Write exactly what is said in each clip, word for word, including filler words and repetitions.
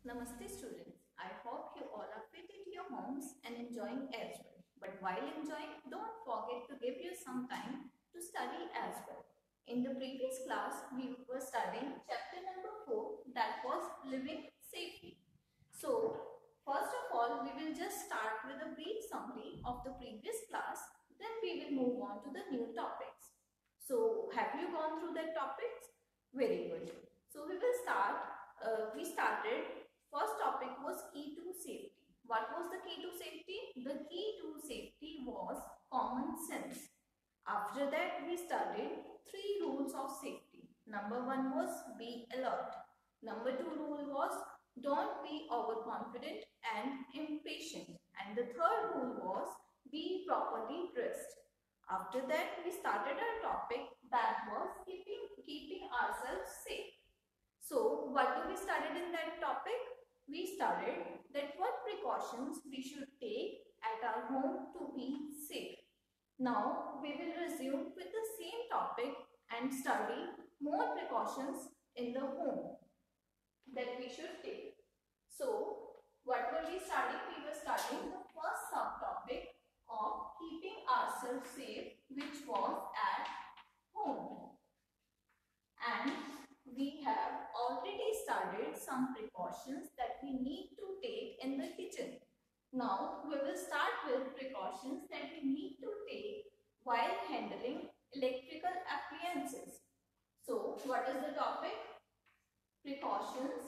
Namaste students. I hope you all are fit at your homes and enjoying as well. But while enjoying, don't forget to give you some time to study as well. In the previous class, we were studying chapter number four, that was living safely. So, first of all, we will just start with a brief summary of the previous class. Then we will move on to the new topics. So, have you gone through the topics? Very good. So, we will start. Uh, we started. First topic was key to safety. What was the key to safety? The key to safety was common sense. After that, we studied three rules of safety. Number one was be alert. Number two rule was don't be overconfident and impatient. And the third rule was be properly dressed. After that, we started our topic that was keeping, keeping ourselves safe. So, what do we studied in that topic? We studied that what precautions we should take at our home to be safe. Now, we will resume with the same topic and study more precautions in the home that we should take. So, what were we studying? We were studying the first subtopic of keeping ourselves safe, which was at home. And we have already studied some precautions that we need to take in the kitchen. Now, we will start with precautions that we need to take while handling electrical appliances. So, what is the topic? Precautions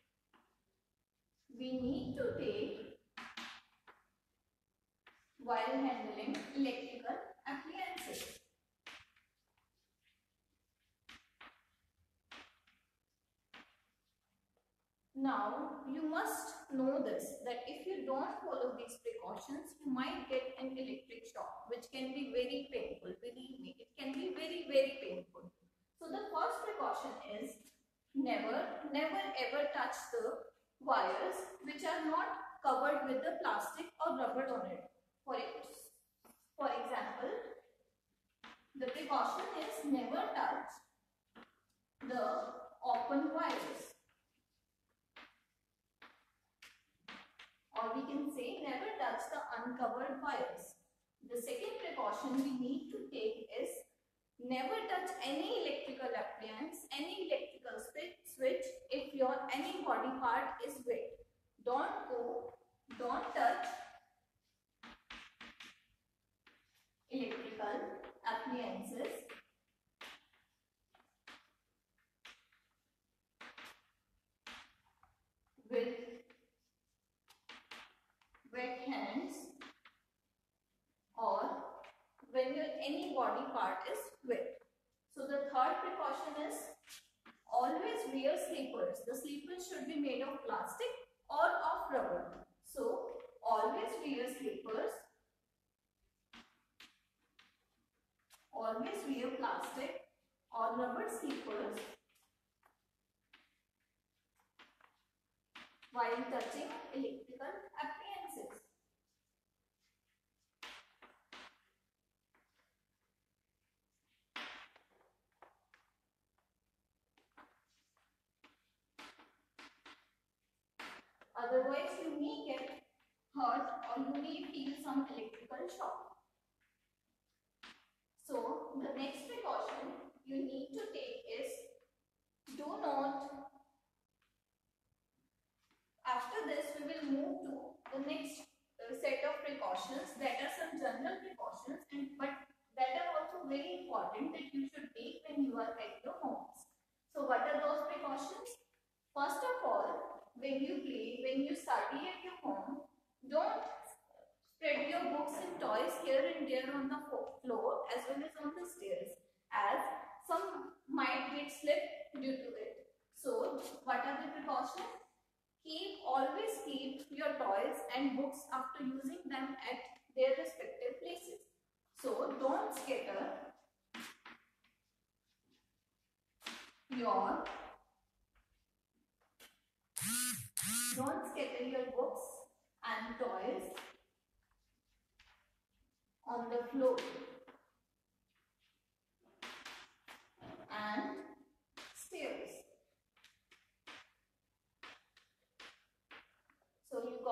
we need to take while handling electrical appliances. Now, you must know this, that if you don't follow these precautions, you might get an electric shock, which can be very painful. Believe me, it can be very, very painful. So, the first precaution is never, never ever touch the wires which are not covered with the plastic or rubber on it. For, it, for example, the precaution is never touch the open wires. Or we can say never touch the uncovered wires. The second precaution we need to take is never touch any electrical appliance, any electrical switch if your any body part is wet. Don't go, don't touch electrical appliances with wet hands or when your any body part is wet. So the third precaution is always wear slippers. The slippers should be made of plastic or of rubber. So always wear slippers. Always wear plastic or rubber slippers while touching electrical appliances. Otherwise, you may get hurt or you may feel some electrical shock. So, the next precaution you need to take is do not. After this, we will move to the next uh, set of precautions that are some general precautions, and but that are also very important that you should take when you are at your homes. So, what are those precautions? First of all, when you play, when you study at your home, don't spread your books and toys here and there on the floor as well as on the stairs, as some might get slipped due to it. So, what are the precautions? Keep, always keep your toys and books after using them at their respective places. So, don't scatter your don't scatter your books and toys on the floor and stairs.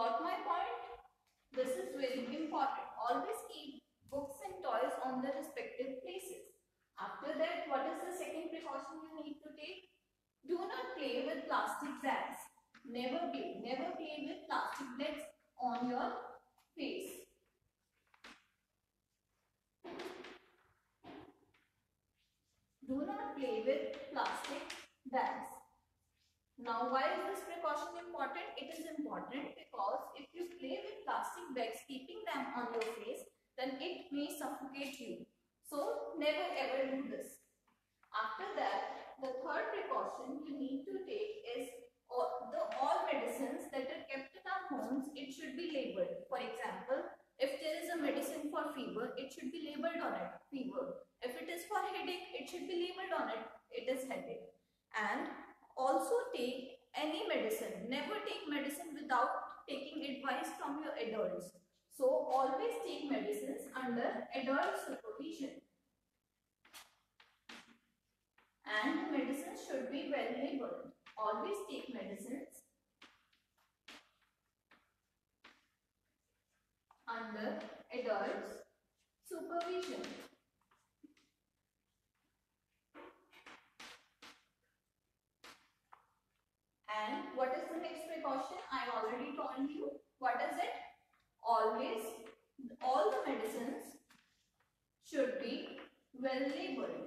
Got my point? This is very important. Always keep books and toys on their respective places. After that, what is the second precaution you need to take? Do not play with plastic bags. Never play. Never play with plastic bags on your face. Do not play with plastic bags. Now, why is this precaution important? It is important because if you play with plastic bags, keeping them on your face, then it may suffocate you. So, never ever do this. After that, the third precaution you need to take is all, the all medicines that are kept in our homes, it should be labeled. For example, if there is a medicine for fever, it should be labeled on it, fever. If it is for headache, it should be labeled on it, it is headache. And also take any medicine. Never take medicine without taking advice from your adults. So always take medicines under adult supervision. And the medicines should be well labeled. Always take medicines under adults supervision. And what is the next precaution? I already told you. What is it? Always, all the medicines should be well labeled.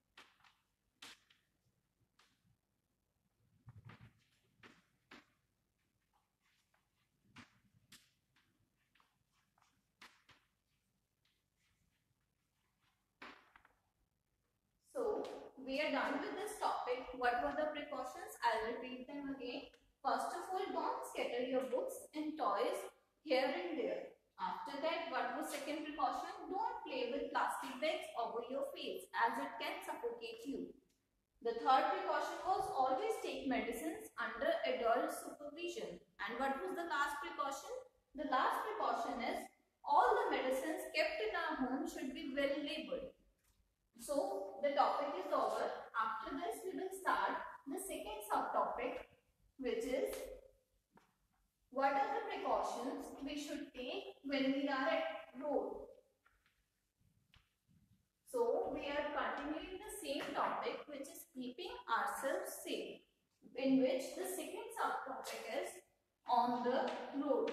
So, we are done with this topic. What were the precautions? I'll repeat them again. First of all, don't scatter your books and toys here and there. After that, what was second precaution? Don't play with plastic bags over your face as it can suffocate you. The third precaution was always take medicines under adult supervision. And what was the last precaution? The last precaution is all the medicines kept in our home should be well labeled. So, the topic is over. After this, we will start the second subtopic, which is what are the precautions we should take when we are at road. So, we are continuing the same topic, which is keeping ourselves safe, in which the second subtopic is on the road.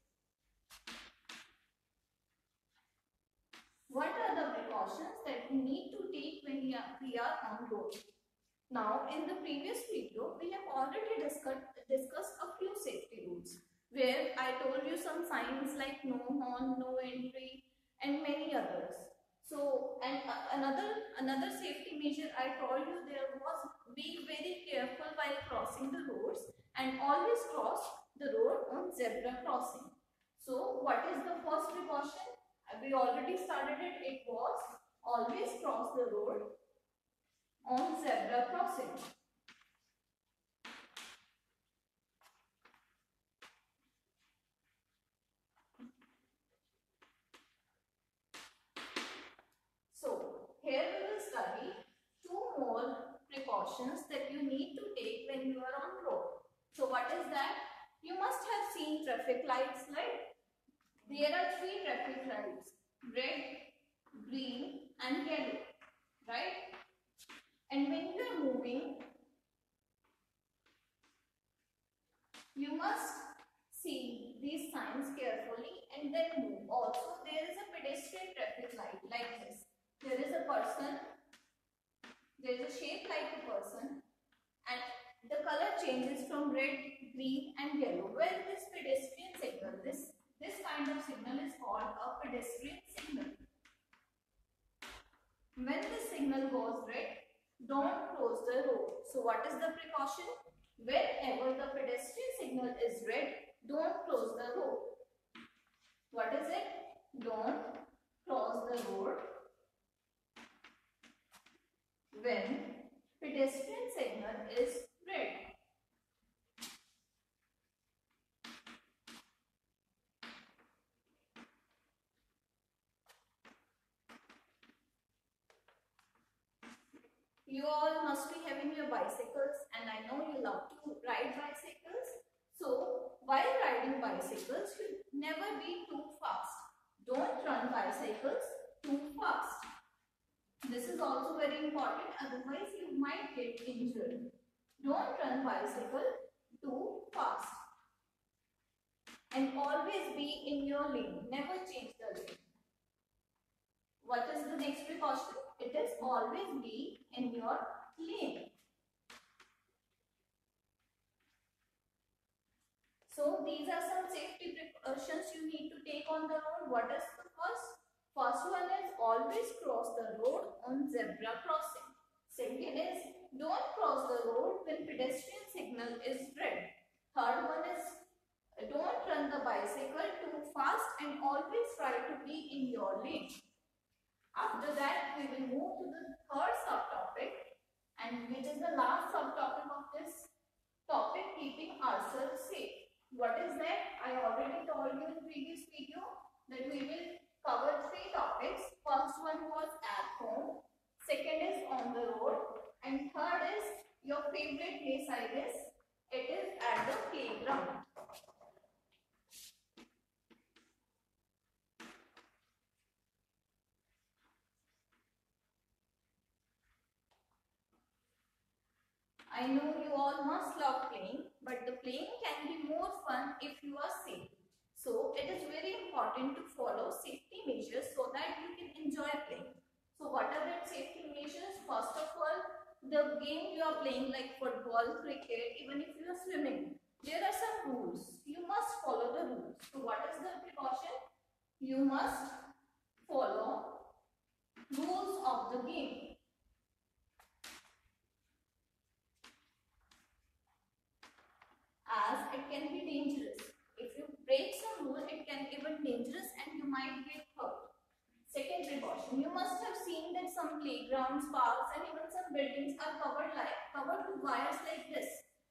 What are the precautions that we need to take when we are, we are on road? Now, in the previous video, we have already discussed, discussed a few safety rules, where I told you some signs like no horn, no entry, and many others. So, and uh, another another safety measure I told you there was be very careful while crossing the roads and always cross the road on zebra crossing. So, what is the first precaution? We already started it. It was always cross the road on zebra crossing. So, here we will study two more precautions that you need to take when you are on road. So, what is that? You must have seen traffic lights, right? There are three traffic lights, red, green and yellow, right? And when you are moving, you must see these signs carefully and then move. Also, there is a pedestrian traffic light like this. There is a person, there is a shape like a person and the color changes from red, green and yellow. Well, this pedestrian signal, this This kind of signal is called a pedestrian signal. When the signal goes red, don't cross the road. So what is the precaution? Whenever the pedestrian signal is red, don't cross the road. What is it? Don't cross the road when pedestrian signal is red. You all must be having your bicycles and I know you love to ride bicycles. So, while riding bicycles should never be too fast. Don't run bicycles too fast. This is also very important, otherwise you might get injured. Don't run bicycle too fast. And always be in your lane. Never change the lane. What is the next precaution? It is always be in your lane. So these are some safety precautions you need to take on the road. What is the first? First one is always cross the road on zebra crossing. Second is don't cross the road when pedestrian signal is red. Third one is don't run the bicycle too fast and always try to be in your lane. After that, we will move to the third subtopic, and which is the last subtopic of this topic, keeping ourselves safe. What is that? I already told you in previous video that we will cover three topics. First one was at home, second is on the road, and third is your favorite place, I guess. It is at the playground. I know you all must love playing, but the playing can be more fun if you are safe. So it is very important to follow safety measures so that you can enjoy playing. So what are the safety measures? First of all, the game you are playing like football, cricket, even if you are swimming, there are some rules. You must follow the rules. So what is the precaution? You must follow rules of the game. As it can be dangerous. If you break some rule, it can be even dangerous and you might get hurt. Second precaution, you must have seen that some playgrounds, parks and even some buildings are covered like covered with wires like this.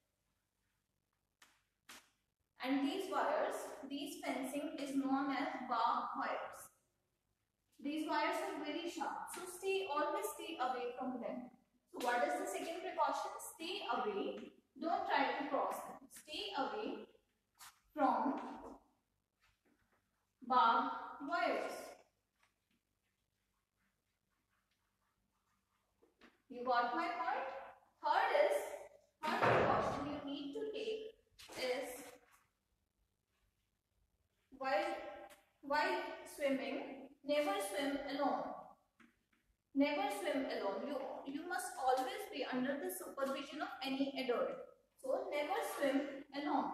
And these wires, these fencing is known as barbed wires. These wires are very sharp, so stay always stay away from them. So what is the second precaution? Stay away. Don't try to cross them. Stay away from barbed wires. You got my point? Third is, third precaution you need to take is while, while swimming, never swim alone. Never swim alone. You, you must always be under the supervision of any adult. So never swim alone.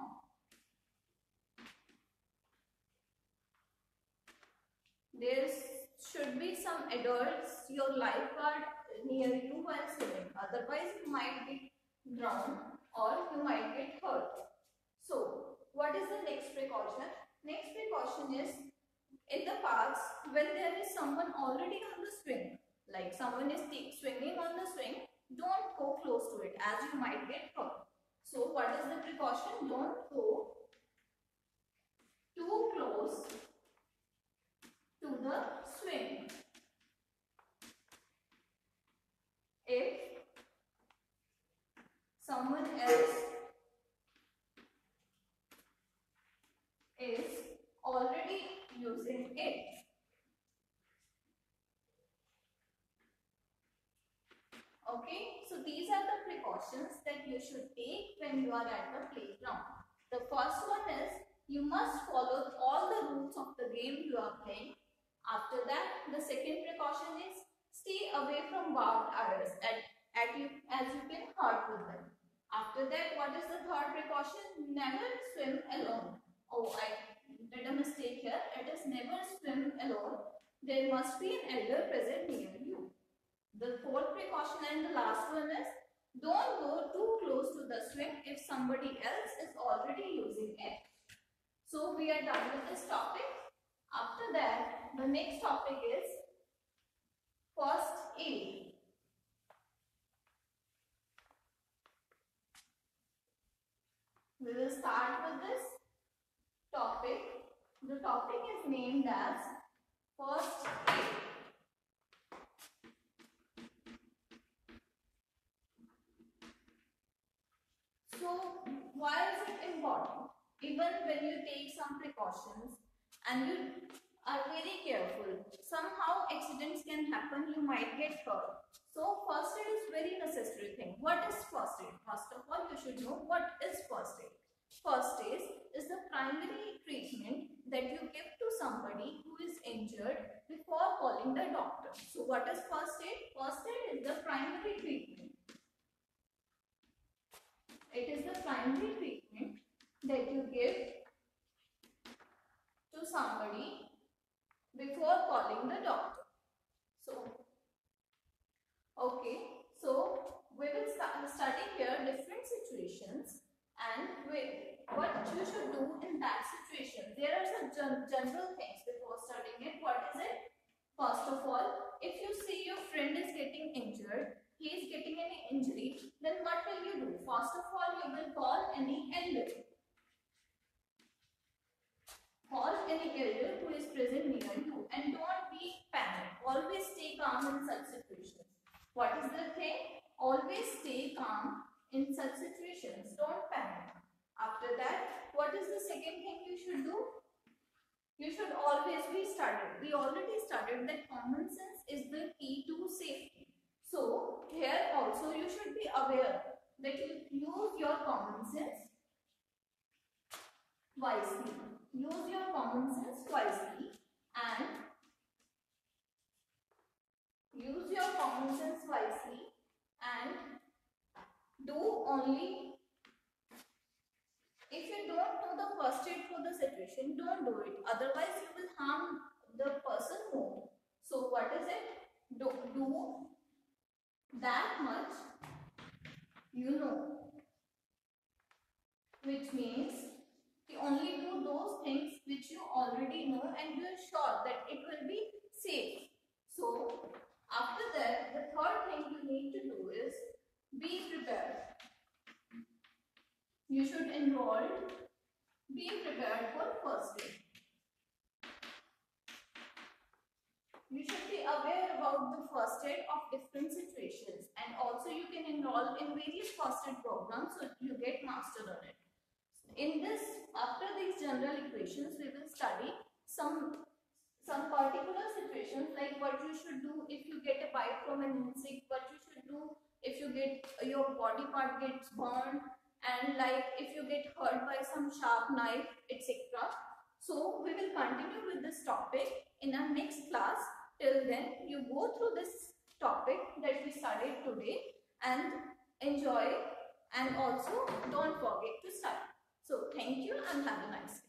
There should be some adults, your lifeguard near you while swimming. Otherwise you might get drowned or you might get hurt. So what is the next precaution? Next precaution is in the parks when there is someone already on the swing. Like someone is swinging on the swing, don't go close to it as you might get hurt. So what is the precaution? Don't go too close to the swing. If someone else is already using it. Okay, so these are the precautions that you should take when you are at the playground. The first one is you must follow all the rules of the game you are playing. After that, the second precaution is stay away from barbed wires at, at you, as you can hurt with them. After that, what is the third precaution? Never swim alone. Oh, I did a mistake here. It is never swim alone. There must be an elder present near you. The fourth precaution and the last one is don't go too close to the swing if somebody else is already using it. So we are done with this topic. After that, the next topic is first aid. We will start with this topic. The topic is named as first aid. So, why is it important? even when you take some precautions and you are very careful, somehow accidents can happen, you might get hurt. So first aid is very necessary thing. What is first aid? First of all, you should know what is first aid. First aid is the primary treatment that you give to somebody who is injured before calling the doctor. So what is first aid? First aid is the primary treatment. It is the primary treatment that you give to somebody before calling the doctor. So, okay, so we will start studying here different situations and we, what you should do in that situation. There are some gen general things before studying it. What is it? First of all, if you see your friend is getting injured, he is getting any injury, then what will you do? First of all, you will call any elder. Call any elder who is present near you and don't be panicked. Always stay calm in such situations. What is the thing? Always stay calm in such situations. Don't panic. After that, what is the second thing you should do? You should always be studied. We already studied that common sense is the key to safety. So, here also you should be aware that you use your common sense wisely. Use your common sense wisely and use your common sense wisely and do only, if you don't know the first aid for the situation, don't do it. Otherwise, you will harm the person more. So, what is it? Do, do that much you know, which means you only do those things which you already know and you are sure that it will be safe. So, after that, the third thing you need to do is be prepared. You should enroll, be prepared for first aid. You should be aware about the first aid of different situations and also you can enroll in various first aid programs so you get mastered on it. In this, after these general equations, we will study some, some particular situations like what you should do if you get a bite from an insect, what you should do if you get your body part gets burned, and like if you get hurt by some sharp knife, et cetera. So we will continue with this topic in our next class. Till then, you go through this topic that we studied today and enjoy, and also don't forget to study. So thank you and have a nice day.